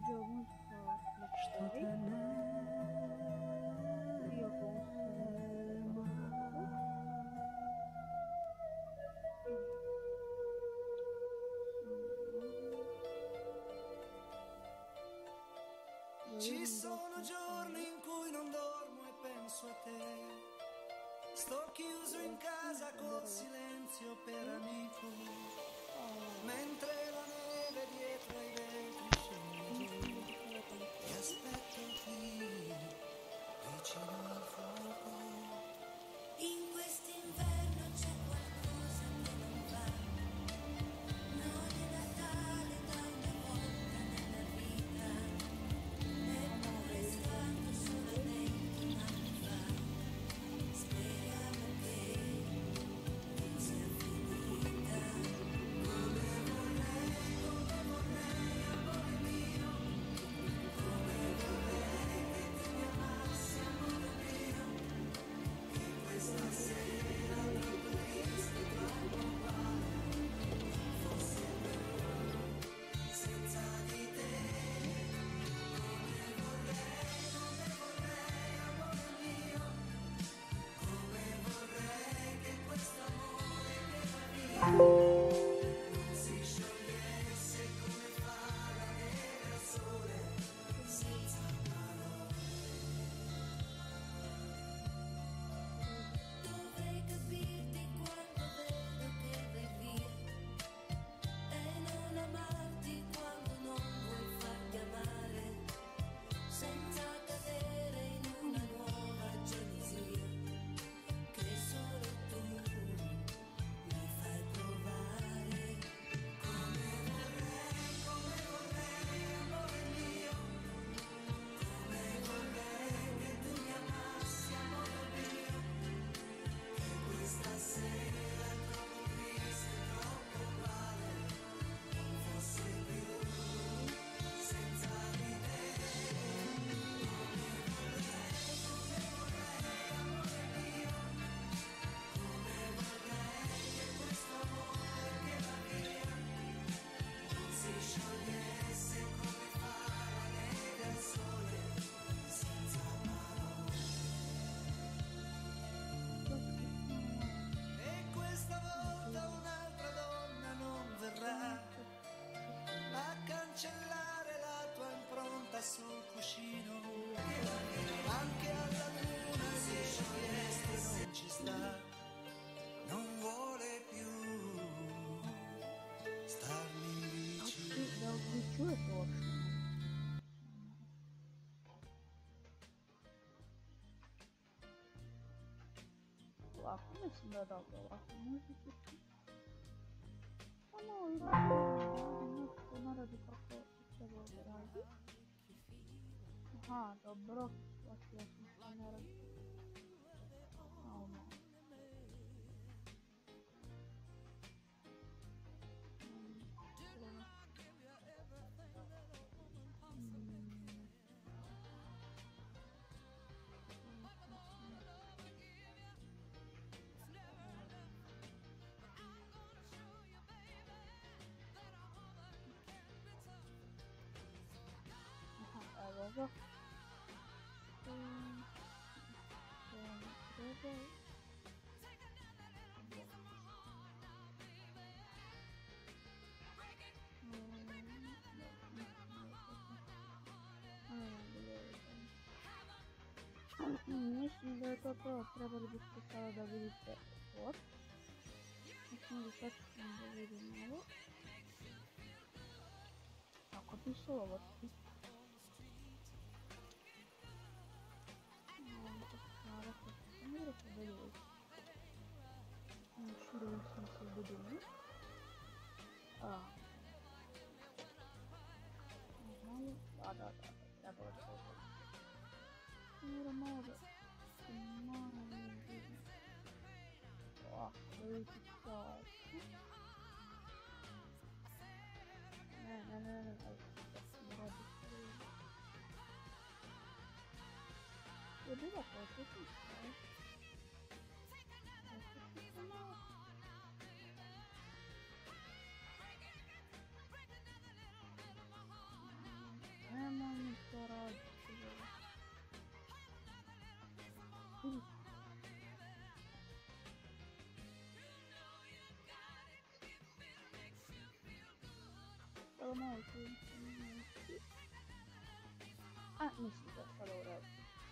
Già musica ok. Io Ci sono giorni in cui non dormo e penso a te. Sto chiuso in casa col silenzio per amico, mentre la neve dietro ai vetri scende giù. Ti aspetto qui, vicino al fuoco. In quest'inverno c'è qualcosa che non va. Non è Natale da una volta nella vita, eppure è stato solamente un anno fa. Speriamo che non sia finita. Come vorrei, amore mio, come vorrei che ti mi amassi, amore mio, che questa sera troppo triste, troppo male, fosse più senza di te. Come vorrei, amore mio, come vorrei che questo amore che va via non si sciogliesse come fa la neve al sole, senza parole. Dovrei capirti quando vedo che vai via e non amarti quando non vuoi farti amare, senza cadere in una nuova gelosia che solo tu mi fai provare. Come vorrei, amore mio, come vorrei che tu mi amassi, amore mio, che questa sera troppo triste, troppo uguale, non fosse più senza di te. Come vorrei, amore mio, come vorrei che questo amore che va via non si sciogliesse come fa la neve al sole, senza parole. E questa volta un'altra donna non verrà a cancellare la tua impronta sul cuscino. Anche alla luna si sceglieste non ci sta, non vuole più starmi vicino. да включу это. Лаху на себя дал, лаху может быть. Ну, что надо как-то всего ради. Ага, добро, вообще, наверное. Ага, Mislim da je to. Trebali biste sada da vidite od. Mislim da sad ćemo da vidimo ovo. Kako piše ovo? Şuraya sınırsız bölümü. Da. Ya doğru. Нормально. Böyle güzel. Я была против. malo tu. A, mislim da je sada u redu.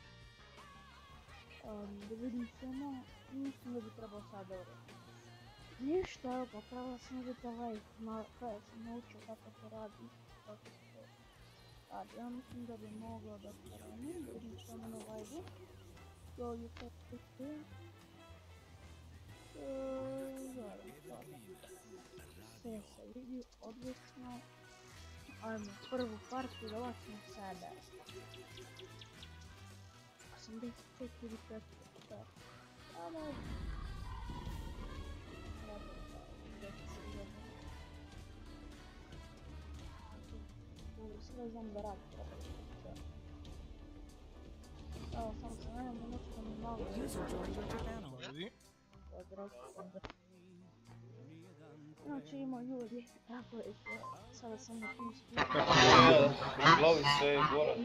Da vidim samo, mislim da bi trebao sada u redu. Ništa, evo popravila sam uvijek kada sam naučio kako to radi, kako se to radi. Ja mislim da bi mogao da krenem, da vidim što me na live-u. So you can see. Sve se vidi, odlično. Ajmo, prvu partu da vaćemo sada. 84 petke. Ajmo. Sve znam da radi. Evo, samo se nemam da nešto mi malo. Znači ima ljudi, tako je to, sada sam na tim spijem. Glavi se gore.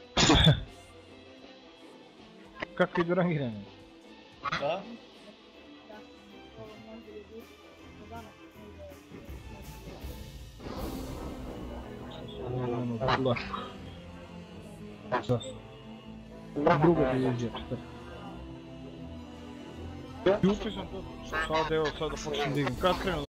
Kako idu rangirane? Da? Da, ovo može biti do danas ne ide. Da. Drugo bi je džep. Juče sam to, sad evo, sad da počnem digam. Kad krenu?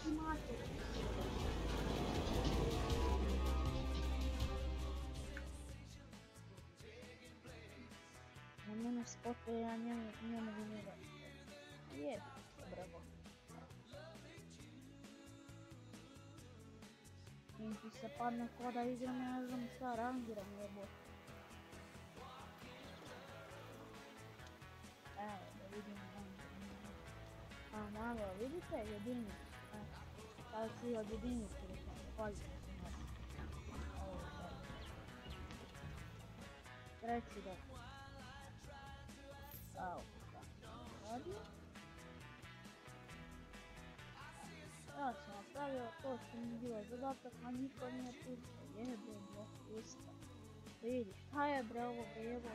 ti mato. Na mene spote, ja njemu vinira. Jebi se, bravo. I ti se padne ko da igram, ja ne znam šta rangiram jebote. Evo, da vidimo rangiram. A, malo, vidite, jedinicu. Sada ću i od jedinicu da sam pazite se malo. Ovo je sad. Treći da. Evo, tako radio. Ja sam napravio to što mi je bilo zadatak, a niko nije pustio. Jebe, blok, pusta. Vidi, šta je bre ovo jebo?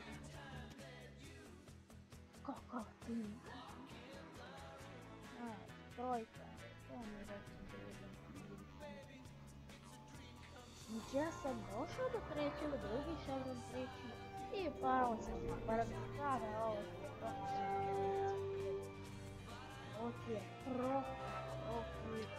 Kakav tim? Trojka. To mi rekao da jedem. Znači ja sam došao do trećeg, drugi ševron treći. I pao sam na paragrafare, ovo je profesionalno. Ovo ti je profesionalno.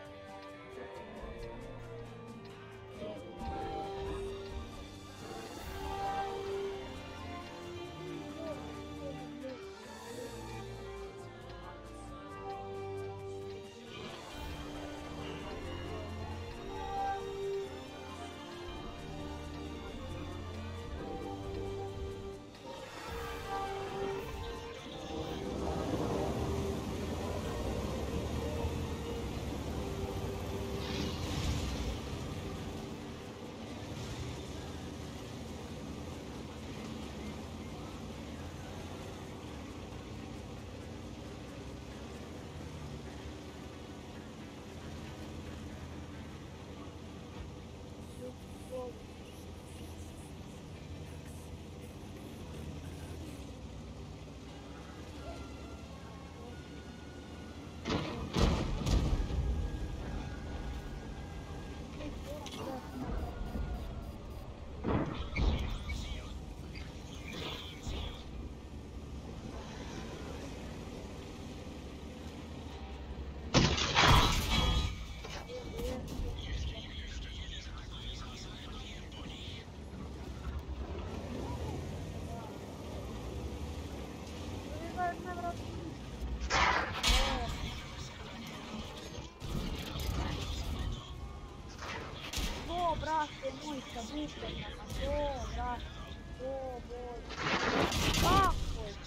Brate moj, sa bukvenama, brate, boj. Kako je?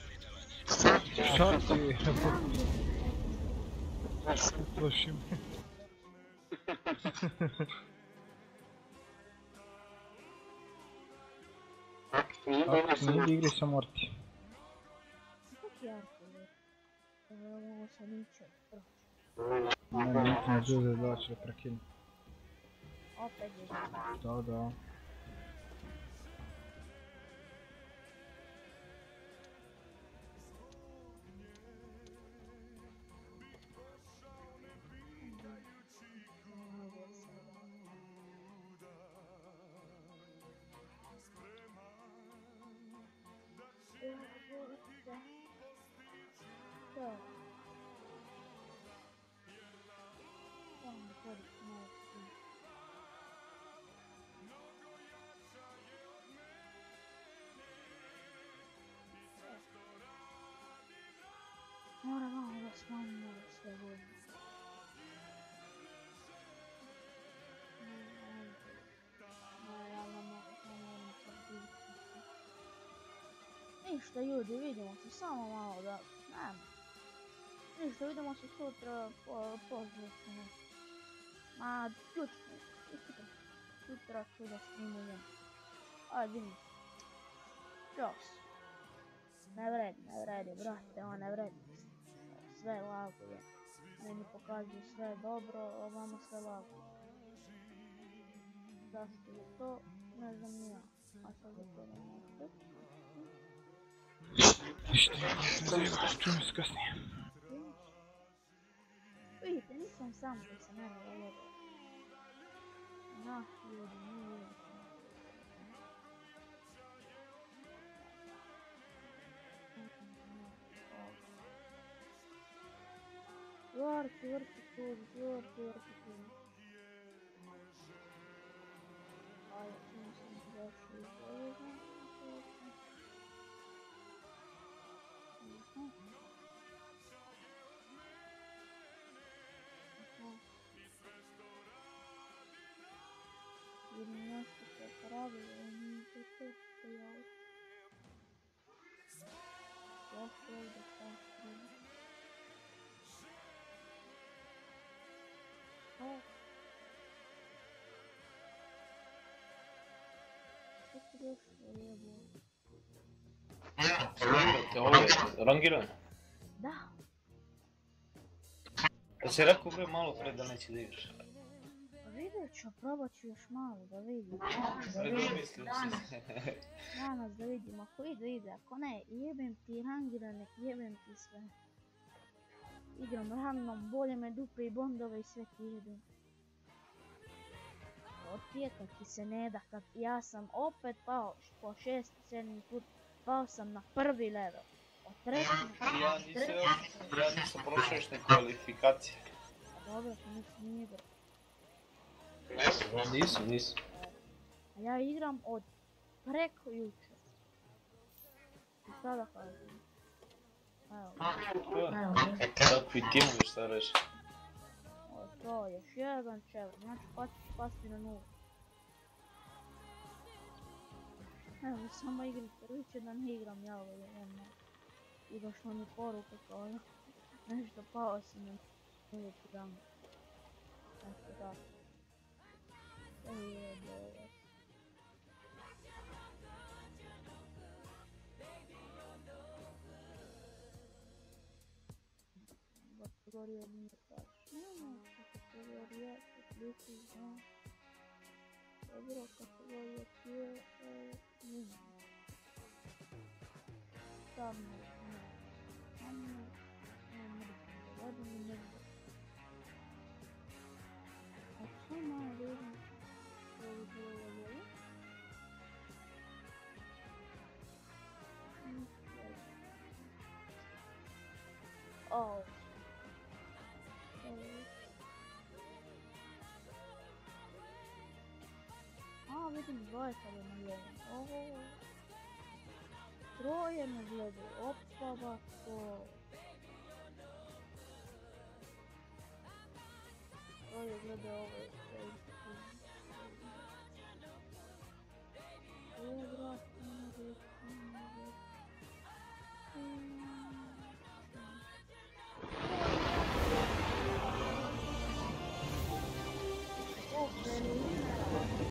Šta ti? Uplaši me. Ako ti nije igri sa Morti. Kako je Artur? Ovo sam ničeo, proći. Ne, niti ne džuze da će da prekinu. Opet je. Da. Moram malo da smanjimo sve vojne. Ništa ljudi, vidimo se samo malo da... Nema. Ništa, vidimo se sutra pozdrav. Ma, sutra ću da snimujem. Ajde, vidimo. Ćao se. Ne vredi, brate, ovo ne vredi. Sve laguje. Meni pokazuje sve dobro, a vama sve laguje. Zašto je to? Ne znam ni ja. A sad je to ne možete. Ništa, čujem se kasnije. Vidite, nisam sam koji se mene ujebao. Ljudi, nije ujebao. vrti tu. Ajde, čini sam došli iz ovoga. Vidim nešto što je pravilo, ali nije to što ja ovdje. Ja ću ovdje tako. Što si došlo, jebo? Te ovo je rangiran. Da. Da si rekao bre malo pre da neće da igraš. Pa vidjet ću, probat ću još malo da vidim. Predomislio si. Danas da vidim, ako ide, ako ne, jebem ti rangirane, jebem ti sve. Igram random, bolje me dupe i bondove i sve ti jebem. Otije kad ti se ne da, kad ja sam opet pao po 6-7 put, pao sam na prvi level. Od treći na Ja nisam prošao još ne kvalifikacije. A dobro, to nisam igrao. Nisu. A ja igram od preko jučer. I sada kažem. Evo. Takvi timovi šta reći. To je još jedan čelo, znači pa ćeš pasti na nulu. Evo, samo igram prviće da ne igram ja ovo jedno. I došlo mi poruka kao nešto pao si na uvijek dan. Nešto tako. To je dobro. Kategorija nije tačno, kategorija plus za dobro, kategorija je nije. Stavno ne. Samo ne mrzim da vadim i ne mrzim. A što malo vidim što bi bilo dobro? Oh. A, vidim dvoje sada na gledu. Troje na gledu. Opa, bako. Troje gleda ovo. Ovo je vrat.